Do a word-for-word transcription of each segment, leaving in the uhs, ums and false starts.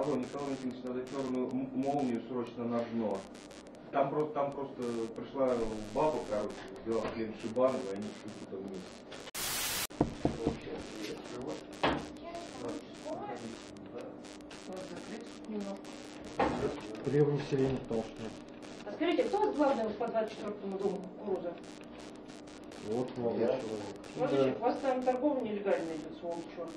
Алло, Николай Валентинович, надо черную молнию срочно на дно. Там просто, там просто пришла баба, короче, взяла хлеб шибану, и они что-то вниз. Прием населения, потому что нет. А скажите, кто у вас главный по двадцать четвёртому дому кукуруза? Вот молодой человек. Смотрите, у вас там торговля нелегальная идет, сволочь черный.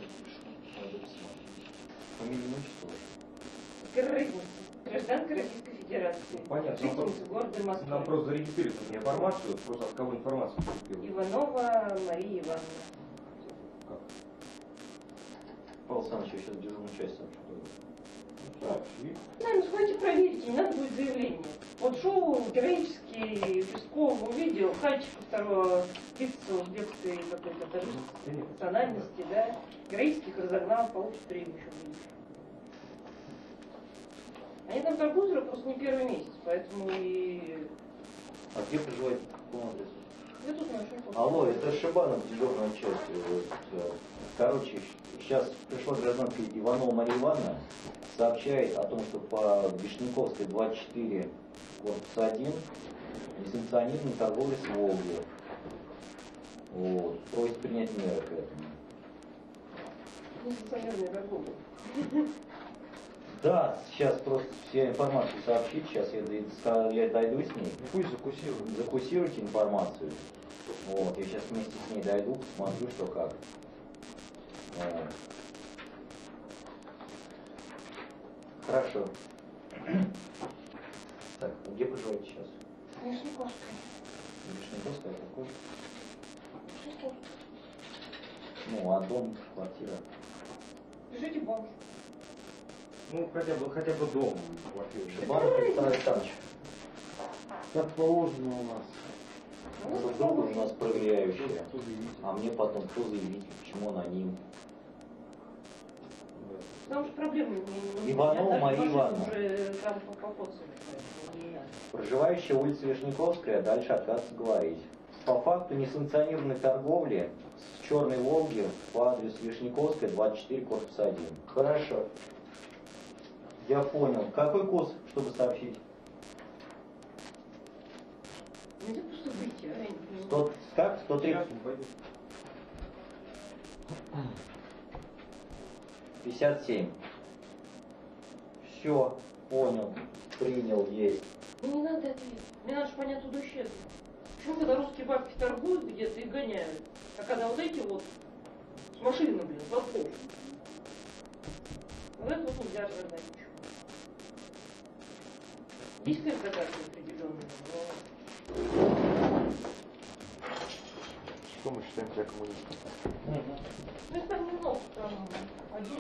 Фамилия, имущество? Крыгница. Гражданка Российской Федерации. Понятно. Жительница города Москвы. Нам просто зарегистрировать информацию, просто от кого информацию поступила. Иванова Мария Ивановна. Как? Павел Александрович, я сейчас дежурную часть сообщу. Сообщи. Ну, сходите проверьте, не надо будет заявление. Вот шоу героический Песков увидел, Хальчика второго пиццу узбекской какой-то даже национальности, да, героических разогнал, получит премию еще будет. Они там торгуют просто не первый месяц, поэтому и... А где проживаете? По какому адресу? Я тут начну. Алло, это Шибанов, дежурная часть. Вот, короче, сейчас пришла гражданка Иванова Мария Ивановна, сообщает о том, что по Вишняковской двадцать четыре, корпус один, несанкционированной торговля с Волгой. Вот. Просит принять меры к этому. Несанкционированная торговля. Да, сейчас просто вся информацию сообщить, сейчас я, я дойду с ней. Пусть закусируют. Закусируйте информацию. Вот, я сейчас вместе с ней дойду, посмотрю, что как. Вот. Хорошо. Так, а где проживаете сейчас? Вишняковская. Вишняковская, какой? Вишняковская. Ну, а дом, квартира? Пишите бомж. Ну, хотя бы, хотя бы дом, квартиру. Шибанов Александр Александрович. Как положено у нас. Друг друга у нас проверяющие. Кто заявитель? А мне потом кто заявитель, почему аноним? Потому что проблемы не... Иванова Мария Ивановна. Уже там попоцали, поэтому не надо. Проживающая улица Вишняковская, дальше отказывается говорить. По факту несанкционированной торговли с черной Волги по адресу Вишняковская, двадцать четыре, корпус один. Хорошо. Я понял. Какой курс, чтобы сообщить? Нельзя просто выйти, а? Я не понимаю. сто, как? сто три? Сейчас он пойдет. пятьдесят семь. Все, понял, принял, есть. Ну не надо ответить. Мне надо же понять туда ущерб. Почему когда русские бабки торгуют где-то и гоняют, а когда вот эти вот с машины, блин, с лотков. Вот это вот нельзя разогнать ничего. Есть какая-то загадка определенная, но... Что мы считаем себя коммунистами? Угу. Ну их там немного, там один,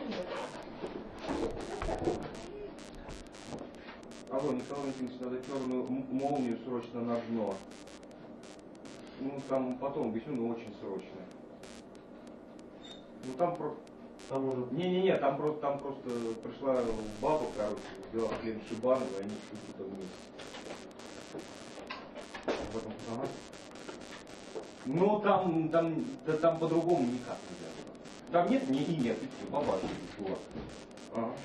Алло, Николай Валентинович, надо черную молнию срочно на дно. Ну, там потом объясню, но очень срочно. Ну, там просто... Там уже... Не-не-не, там просто, там просто пришла баба, короче, взяла хлеб шибану, и они что-то вниз. В этом, ага. Ну, там, там, да, там по-другому никак нельзя. Там нет, не и нет, и все, баба, чувак. Ага.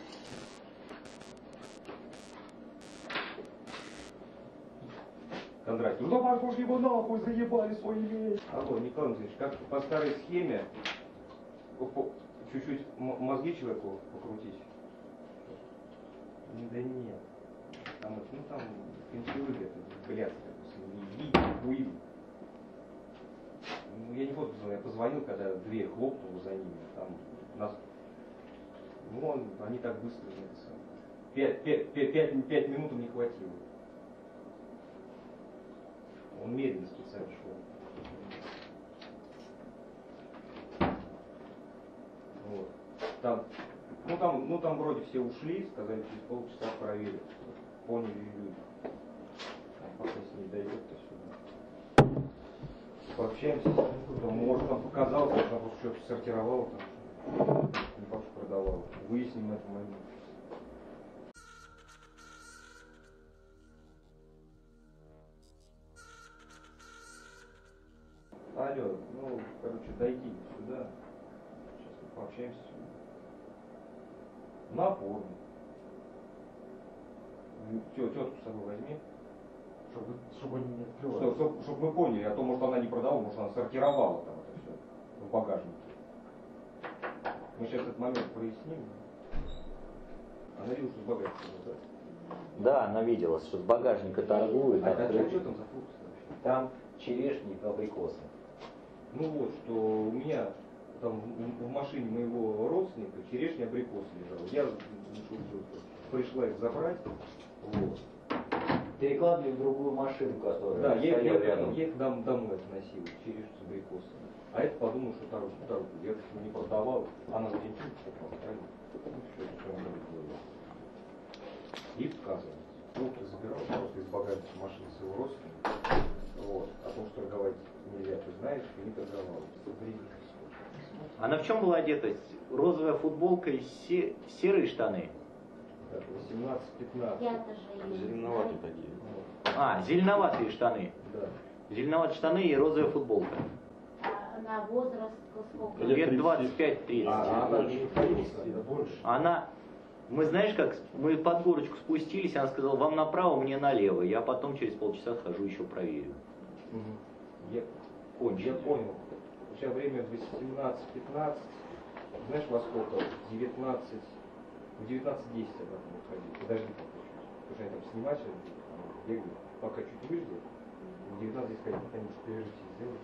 Кондратий, ну давай, пошли его нахуй, заебали свои вещи. Алло, Николай Андреевич, как по старой схеме чуть-чуть мозги человеку покрутить? Да нет. Там, ну там пенсионеры, это блядская, видите, буи. Ну я не буду позвонить, я позвонил, когда дверь хлопнула за ними, там нас, ну он, они так быстро, пять, пять, пять, пять, пять минут им не хватило. Он медленно специально шел. Вот. Там, ну там, ну там вроде все ушли, сказали, через полчаса проверят. Поняли люди. А пока с ней дойдет, то сюда. Пообщаемся. Там, может, нам показалось, может, она просто что-то сортировала там, не просто продавала. Выясним этот момент. Алло, ну, короче, дойдите сюда. Сейчас мы пообщаемся. На форму. Тетку с собой возьми. Чтобы, чтобы они не Чтобы, открывались. чтобы, чтобы мы поняли, а то, может, она не продавала, может, она сортировала там это все в багажнике. Мы сейчас этот момент проясним. Она видела, что с багажника, да? Да, она видела, что с багажника торгуют. А, а открыли. что там за фрукты вообще? Там черешни и абрикосы. Ну вот, что у меня там в, в машине моего родственника черешня абрикос лежал. Я пришла их забрать. Вот. Перекладывали в другую машину, которая Да, я, стояла я, рядом. я их дом, домой относил, черешню с абрикосами. А это подумал, что тару, тару. Я их не продавал, она за деньги покупала, правильно? Ну, все, что он говорит. И сказано. Фрукты забирал просто из багажника машины своего родственника. Вот. О том, что торговать нельзя, ты знаешь, и не торговал. Она в чем была одета? Розовая футболка и се- серые штаны? Так, восемнадцать-пятнадцать. Я-то же ее Зеленоватые такие. А, зеленоватые штаны. Да. Зеленоватые штаны и розовая футболка. А на возраст сколько? Лет Лет тридцать. двадцать пять тридцать. А, а она не Да больше. Она, мы знаешь как, мы под горочку спустились, она сказала, вам направо, мне налево. Я потом через полчаса схожу еще проверю. Я, я понял. Сейчас время восемнадцать-пятнадцать. Знаешь, во сколько? девятнадцать. В девятнадцать десять обратно выходить. Подожди пока чуть. Потому что они там снимать сейчас будут. Я говорю, пока чуть выждет. В девятнадцать десять ходить, они что перерывчик сделают.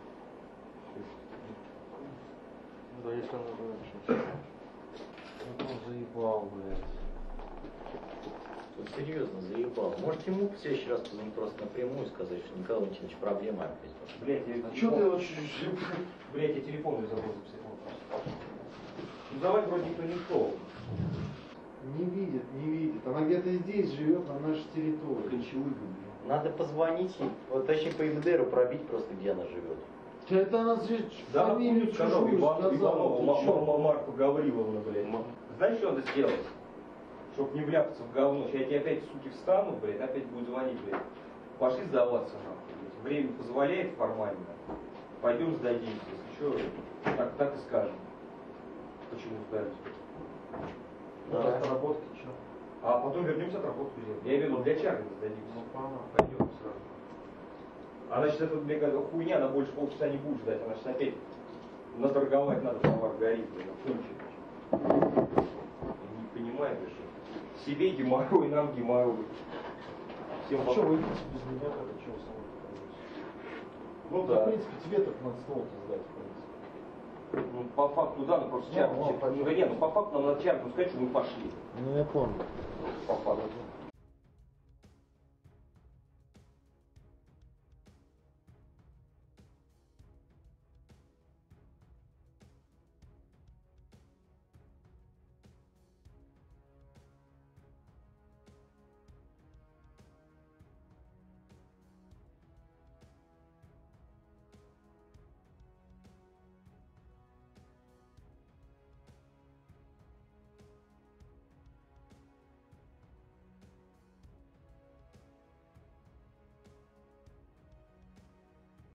Да, если она раньше. Ну, он заебал, блядь. Тут серьезно заебал. Может ему в следующий раз позвонить просто напрямую и сказать, что Николай Валентинович, проблема опять. Блять, я А что ты вот... Блять, я телефон не забыл записать. Ну давай вроде никто не шел. Не видит, не видит. Она где-то здесь живет, на нашей территории. Ключевой, Надо позвонить, ей, вот, точнее по МДРу пробить просто, где она живет. Это она же Да, фамилию помню, сказал чужую Иван, сказала. Иванова, Ты Ма- чё? Ма- Марфа Гавриловна, блядь. Знаешь, что надо сделать? Чтоб не вляпаться в говно. Я тебе опять, суки, встану, блядь, опять буду звонить, блядь. Пошли сдаваться, нахуй, блядь. Время позволяет формально. Пойдем сдадимся, если что, так, так и скажем. Почему сдались? Ну, Да. отработки, что? А потом вернемся отработку сделать. Я имею в виду, для чарки сдадимся. Ну, понятно. Пойдем сразу. А значит, это, мне кажется, хуйня, она больше полчаса не будет ждать. Она значит, опять наторговать надо, товар горит, блин, кончит. Не понимаю, что себе геморрой, нам геморрой. Всем А что, вокруг. вы видите без меня, как это что самое? Ну В да. принципе, тебе так надо столки сдать, в принципе. Ну, по факту, да, ну просто Ну, чарку. ну, Ну, понятно. да нет, ну по факту нам надо чарку сказать, что мы пошли. Ну, я помню. По факту.